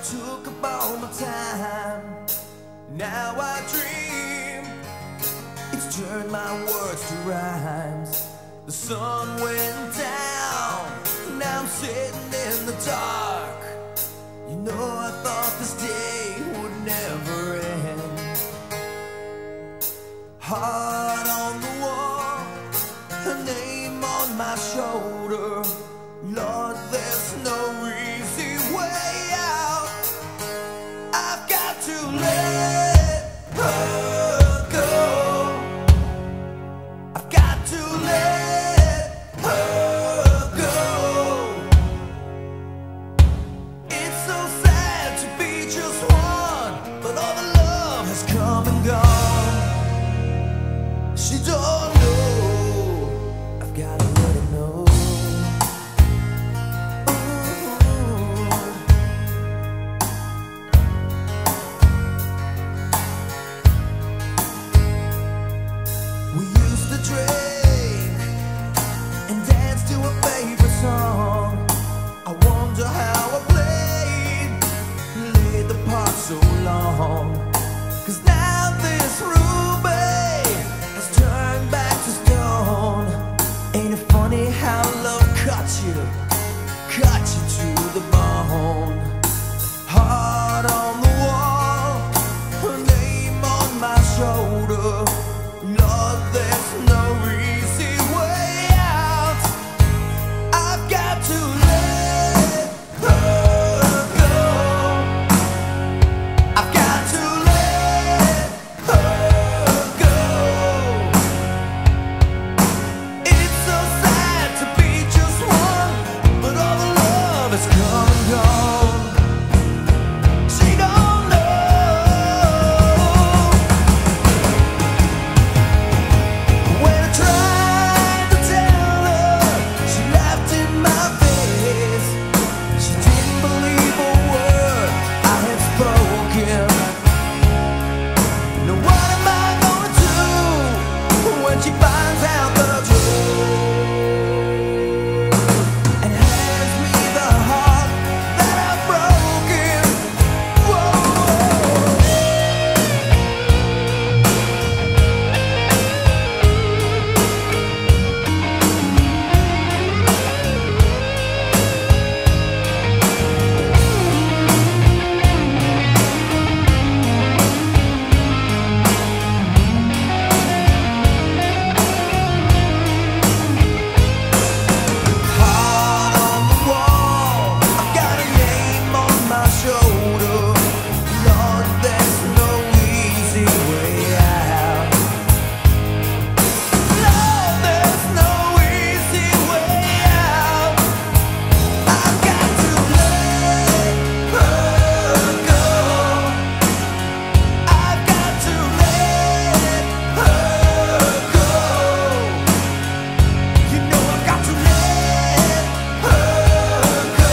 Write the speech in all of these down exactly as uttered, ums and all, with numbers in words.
took up all my time. Now I dream. It's turned my words to rhymes. The sun went down. Now I'm sitting in the dark. You know I thought this day would never end. Heart on the wall, her name on my shoulder. Lord, there's no easy way out. I've got to let her go. I've got to let her go. It's so sad to be just one, but all the love has come and gone. She don't know. I've got to let her know. We used to drink and dance to a favorite song. I wonder how I played, played the part so long. Cause now this ruby has turned back to stone. Ain't it funny how love cuts you, cuts you to the bone. Heart on the wall, her name on my shoulder. Lord, there's no easy way out. I've got to let her go. I've got to let her go. It's so sad to be just one, but all the love has come and gone. She don't know. When I tried to tell her, she laughed in my face. She didn't believe a word I had spoken. Now what am I gonna do when she finds out the truth and hands me the heart that I've broken? Whoa. Heart on the wall, I've got a name on my shoulder. Lord, there's no easy way out. Lord, there's no easy way out. I've got to let her go. I've got to let her go. You know I've got to let her go.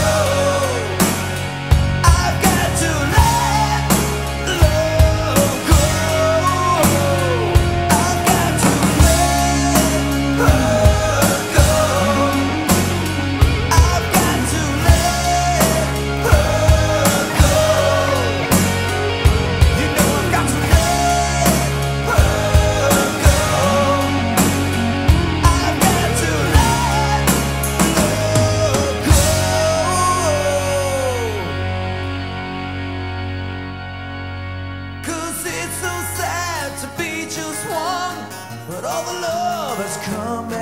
I've got to let love go. I've got to let her go. I've got to let her go. You know I've got to let her go. I've got to let love go. Cause it's so sad to be just one, but all the love has come